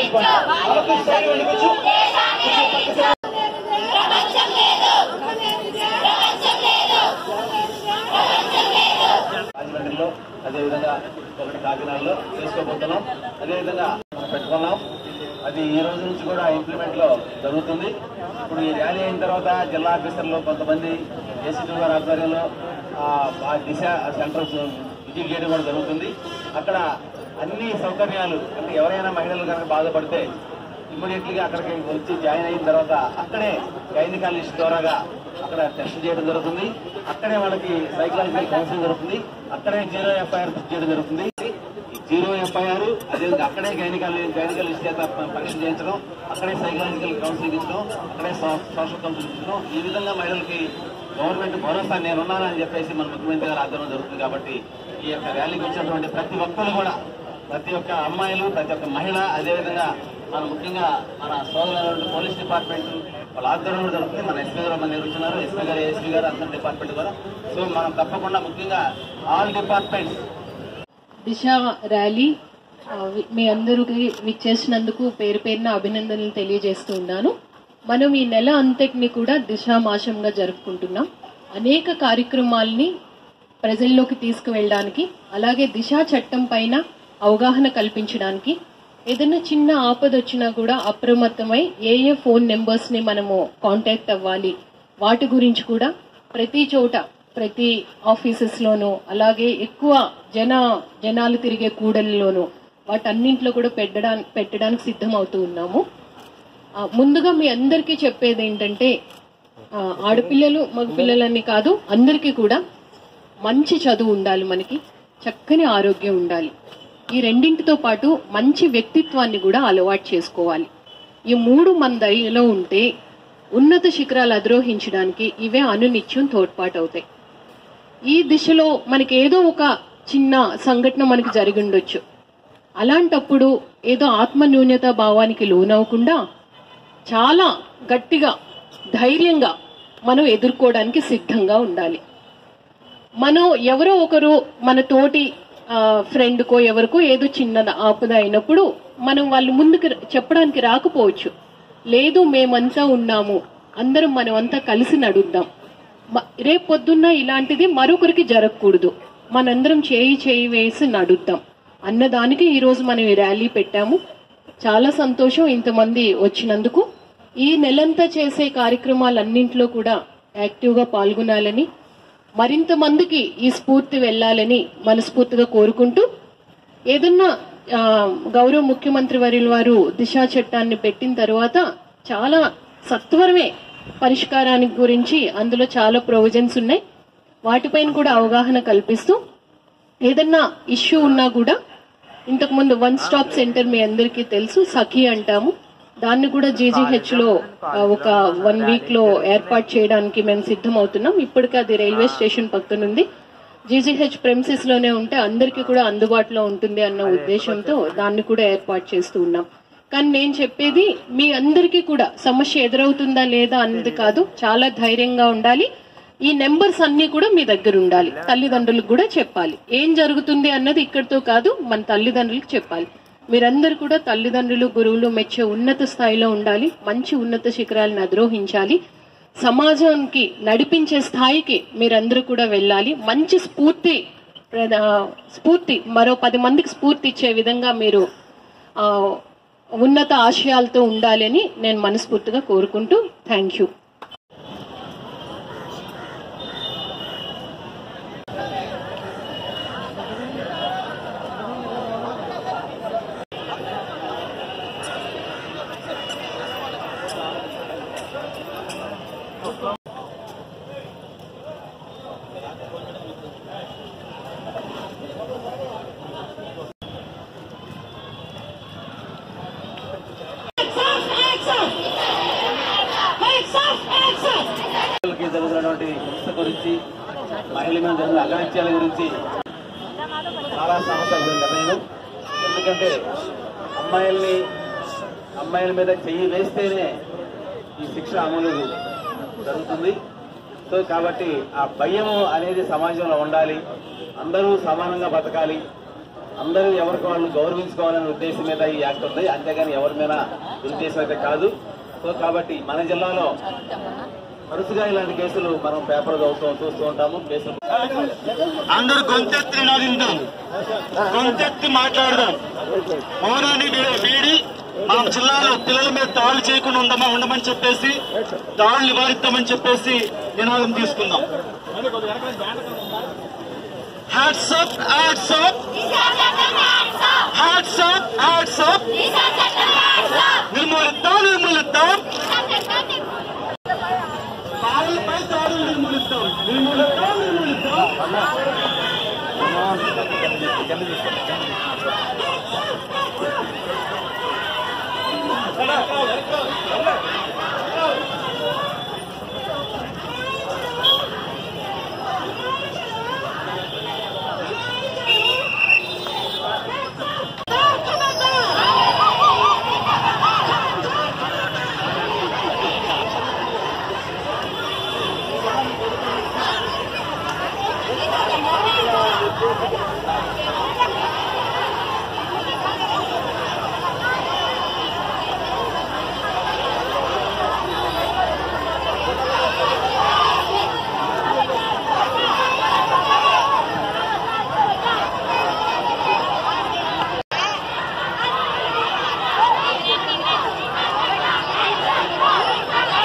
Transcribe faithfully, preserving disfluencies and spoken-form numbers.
రాజమండ్రిలో అదేవిధంగా ఒకటి కాకినాడలో చేసుకోబోతున్నాం. అదేవిధంగా పెట్టుకున్నాం. అది ఈ రోజు నుంచి కూడా ఇంప్లిమెంట్ లో జరుగుతుంది. ఇప్పుడు ఈ ర్యాలీ అయిన తర్వాత జిల్లా ఆఫీసర్లు కొంతమంది ఏసీపీ గారి ఆధ్వర్యంలో ఆ దిశ సెంటర్ విజిట్ చేయడం కూడా జరుగుతుంది. అక్కడ అన్ని సౌకర్యాలు అంటే ఎవరైనా మహిళలు కనుక బాధపడితే ఇమ్మీడియట్లీ గా అక్కడికి వచ్చి జాయిన్ అయిన తర్వాత అక్కడే గైనకాలజిస్ట్ ద్వారాగా అక్కడ టెస్ట్ చేయడం జరుగుతుంది. అక్కడే వాళ్ళకి సైకలాజికల్ కౌన్సిలింగ్ జరుగుతుంది. అక్కడే జీరో ఎఫ్ఐఆర్ బుక్ చేయడం జరుగుతుంది. జీరో ఎఫ్ఐఆర్ అదేవిధంగా అక్కడే గైనకాలజీ గైనకాలజిస్ట్ చేత పరీక్ష చేయించడం, అక్కడే సైకలాజికల్ కౌన్సిలింగ్ ఇచ్చడం, అక్కడే సోషల్ కౌన్సిలింగ్ ఇచ్చడం. ఈ విధంగా మహిళలకి గవర్నమెంట్ భరోసా నేనున్నానని చెప్పేసి మన ముఖ్యమంత్రి గారు ఆధ్వర్యంలో జరుగుతుంది. కాబట్టి ఈ యొక్క ర్యాలీకి వచ్చినటువంటి ప్రతి ఒక్కరు కూడా ప్రతి ఒక్క అమ్మాయిలు ప్రతి ఒక్క మహిళ అదేవిధంగా మన ముఖ్యంగా మన సోదరులైనటువంటి పోలీస్ డిపార్ట్మెంట్ వాళ్ళ ఆధ్వర్యంలో జరుగుతుంది. మన ఎస్పీ గారు మన నిర్వహించినారు, ఎస్పీ గారు ఏఎస్పీ గారు అందరి డిపార్ట్మెంట్ కూడా. సో మనం తప్పకుండా ముఖ్యంగా ఆల్ డిపార్ట్మెంట్స్ దిశ ర్యాలీ మీ అందరికి విచ్చేసినందుకు పేరు పేరున అభినందనలు తెలియజేస్తూ ఉన్నాను. మనం ఈ నెల అంతటిని కూడా దిశా మాసంగా జరుపుకుంటున్నాం. అనేక కార్యక్రమాల్ని ప్రజల్లోకి తీసుకువెళ్ళడానికి, అలాగే దిశా చట్టం పైన అవగాహన కల్పించడానికి, ఏదైనా చిన్న ఆపద వచ్చినా కూడా అప్రమత్తమై ఏ ఏ ఫోన్ నెంబర్స్ ని మనము కాంటాక్ట్ అవ్వాలి వాటి గురించి కూడా ప్రతి చోట ప్రతి ఆఫీసెస్ లోనూ అలాగే ఎక్కువ జన జనాలు తిరిగే కూడలిలోనూ వాటన్నింటిలో కూడా పెట్టడానికి పెట్టడానికి సిద్ధం అవుతూ ఉన్నాము. ముందుగా మీ అందరికీ చెప్పేది ఏంటంటే ఆడపిల్లలు మగపిల్లలని కాదు అందరికీ కూడా మంచి చదువు ఉండాలి, మనకి చక్కని ఆరోగ్యం ఉండాలి. ఈ రెండింటితో పాటు మంచి వ్యక్తిత్వాన్ని కూడా అలవాటు చేసుకోవాలి. ఈ మూడు మన దయలో ఉంటే ఉన్నత శిఖరాలు అధిరోహించడానికి ఇవే అనునిత్యం తోడ్పాటు అవుతాయి. ఈ దిశలో మనకి ఏదో ఒక చిన్న సంఘటన మనకి జరిగి ఉండొచ్చు. అలాంటప్పుడు ఏదో ఆత్మ న్యూన్యత భావానికి లోనవ్వకుండా చాలా గట్టిగా ధైర్యంగా మనం ఎదుర్కోవడానికి సిద్ధంగా ఉండాలి. మనం ఎవరో ఒకరు మన తోటి ఫ్రెండ్కో ఎవరికో ఏదో చిన్న ఆపద అయినప్పుడు మనం వాళ్ళు ముందుకు చెప్పడానికి రాకపోవచ్చు. లేదు మేమంతా ఉన్నాము, అందరం మనమంతా కలిసి నడుద్దాం, రేపు పొద్దున్న ఇలాంటిది మరొకరికి జరగకూడదు, మనందరం చేయి చేయి వేసి నడుద్దాం అన్నదానికి ఈరోజు మనం ఈ ర్యాలీ పెట్టాము. చాలా సంతోషం ఇంతమంది వచ్చినందుకు. ఈ నెలంతా చేసే కార్యక్రమాలన్నింటిలో కూడా యాక్టివ్ గా పాల్గొనాలని, మరింత మందికి ఈ స్ఫూర్తి వెళ్లాలని మనస్ఫూర్తిగా కోరుకుంటూ, ఏదన్నా గౌరవ ముఖ్యమంత్రి వర్యుల వారు దిశా చట్టాన్ని పెట్టిన తర్వాత చాలా సత్వరమే పరిష్కారానికి గురించి అందులో చాలా ప్రొవిజన్స్ ఉన్నాయి. వాటిపైన కూడా అవగాహన కల్పిస్తూ ఏదన్నా ఇష్యూ ఉన్నా కూడా ఇంతకుముందు వన్ స్టాప్ సెంటర్ మీ అందరికీ తెలుసు, సఖీ అంటాము, దాన్ని కూడా జీజీహెచ్ లో ఒక వన్ వీక్ లో ఏర్పాటు చేయడానికి మేము సిద్ధం అవుతున్నాం. ఇప్పటికే అది రైల్వే స్టేషన్ పక్కనుంది. జీజీహెచ్ ప్రెమిసెస్ లోనే ఉంటే అందరికీ కూడా అందుబాటులో ఉంటుంది అన్న ఉద్దేశంతో దాన్ని కూడా ఏర్పాటు చేస్తూ ఉన్నాం. కానీ నేను చెప్పేది మీ అందరికీ కూడా సమస్య ఎదురవుతుందా లేదా అన్నది కాదు, చాలా ధైర్యంగా ఉండాలి. ఈ నెంబర్స్ అన్ని కూడా మీ దగ్గర ఉండాలి. తల్లిదండ్రులకు కూడా చెప్పాలి. ఏం జరుగుతుంది అన్నది ఇక్కడితో కాదు, మన తల్లిదండ్రులకు చెప్పాలి. మీరందరూ కూడా తల్లిదండ్రులు గురువులు మెచ్చే ఉన్నత స్థాయిలో ఉండాలి, మంచి ఉన్నత శిఖరాలను అధిరోహించాలి, సమాజానికి నడిపించే స్థాయికి మీరందరూ కూడా వెళ్ళాలి. మంచి స్ఫూర్తి స్ఫూర్తి మరో పది మందికి స్ఫూర్తి ఇచ్చే విధంగా మీరు ఉన్నత ఆశయాలతో ఉండాలని నేను మనస్ఫూర్తిగా కోరుకుంటూ థ్యాంక్ యూ. జరుగుతున్నటువంటి హింస గురించి, మహిళల మీద జరిగిన అఘాయిత్యాల గురించి చాలా సమస్యలు నేను. ఎందుకంటే అమ్మాయిల్ని అమ్మాయిల మీద చెయ్యి వేస్తేనే ఈ శిక్ష అమలు జరుగుతుంది. సో కాబట్టి ఆ భయము అనేది సమాజంలో ఉండాలి. అందరూ సమానంగా బతకాలి. అందరూ ఎవరికి వాళ్ళు గౌరవించుకోవాలనే ఉద్దేశం మీద ఈ యాక్ట్ ఉంది, అంతేగాని ఎవరి మీద ఉద్దేశం అయితే కాదు. సో కాబట్టి మన జిల్లాలో తరచుగా ఇలాంటి కేసులు మనం పేపర్ చదువుతూ చూస్తూ ఉంటాము. కేసులు అందరూ గొంతెత్తి నినాదిద్దాం, గొంతెత్తి మాట్లాడదాం. మౌనాన్ని వీడి మన జిల్లాలో పిల్లల మీద దాడులు చేయకుండా ఉండమా ఉండమని చెప్పేసి దాడులు నివారిద్దామని చెప్పేసి నినాదం తీసుకుందాం. Hats up, hats up, hats up, hats up. నిర్మూలిద్దాం, నిర్మూలిద్దాం, బాలలపై దాడులు నిర్మూలిద్దాం, నిర్మూలిద్దాం, నిర్మూలిద్దాం. కింద తీసుకోండి.